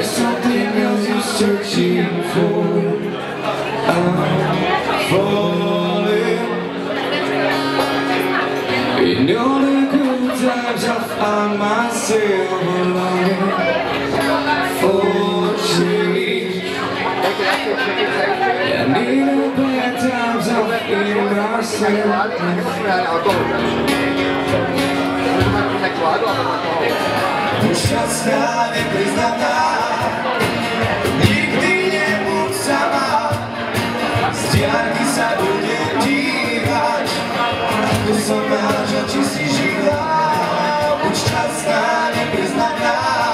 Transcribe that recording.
There's something else you're searching for. I'm falling. In all the good times I find myself longing for change. I need the bad times I feel myself. Šťastná, nepriznaná, nikdy nebuď sama. Z diaľky sa budem dívať, ako som rád, že či si živá. Buď šťastná, nepriznaná.